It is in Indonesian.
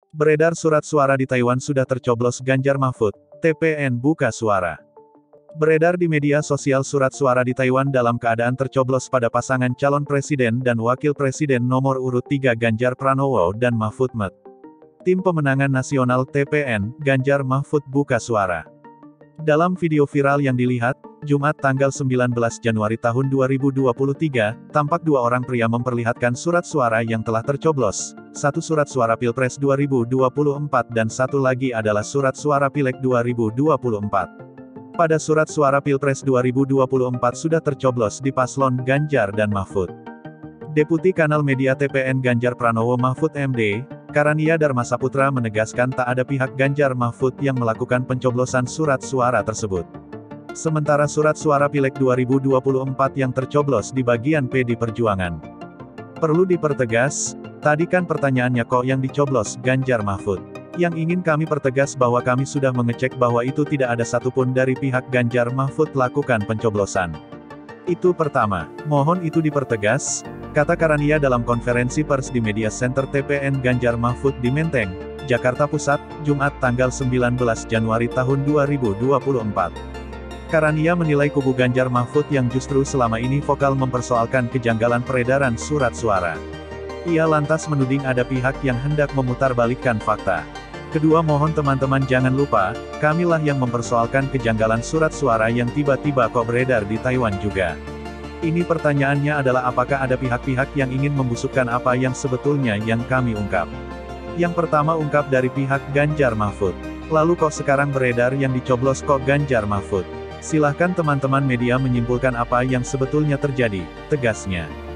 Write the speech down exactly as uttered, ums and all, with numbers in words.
Beredar surat suara di Taiwan sudah tercoblos Ganjar Mahfud, T P N buka suara. Beredar di media sosial surat suara di Taiwan dalam keadaan tercoblos pada pasangan calon presiden dan wakil presiden nomor urut tiga Ganjar Pranowo dan Mahfud M D. Tim pemenangan nasional T P N, Ganjar Mahfud buka suara. Dalam video viral yang dilihat, Jumat tanggal sembilan belas Januari tahun dua ribu dua puluh tiga, tampak dua orang pria memperlihatkan surat suara yang telah tercoblos. Satu surat suara Pilpres dua ribu dua puluh empat dan satu lagi adalah surat suara Pileg dua ribu dua puluh empat. Pada surat suara Pilpres dua ribu dua puluh empat sudah tercoblos di paslon Ganjar dan Mahfud. Deputi Kanal Media T P N Ganjar Pranowo Mahfud M D, Karania Dharma Saputra menegaskan tak ada pihak Ganjar Mahfud yang melakukan pencoblosan surat suara tersebut. Sementara surat suara Pileg dua ribu dua puluh empat yang tercoblos di bagian P D Perjuangan. Perlu dipertegas, tadi kan pertanyaannya kok yang dicoblos Ganjar Mahfud. Yang ingin kami pertegas bahwa kami sudah mengecek bahwa itu tidak ada satupun dari pihak Ganjar Mahfud lakukan pencoblosan. Itu pertama, mohon itu dipertegas, kata Karania dalam konferensi pers di Media Center T P N Ganjar Mahfud di Menteng, Jakarta Pusat, Jumat tanggal sembilan belas Januari tahun dua ribu dua puluh empat. Karania menilai kubu Ganjar Mahfud yang justru selama ini vokal mempersoalkan kejanggalan peredaran surat suara. Ia lantas menuding ada pihak yang hendak memutarbalikkan fakta. Kedua, mohon teman-teman jangan lupa, kamilah yang mempersoalkan kejanggalan surat suara yang tiba-tiba kok beredar di Taiwan juga. Ini pertanyaannya adalah apakah ada pihak-pihak yang ingin membusukkan apa yang sebetulnya yang kami ungkap. Yang pertama ungkap dari pihak Ganjar Mahfud. Lalu kok sekarang beredar yang dicoblos kok Ganjar Mahfud. Silahkan teman-teman media menyimpulkan apa yang sebetulnya terjadi, tegasnya.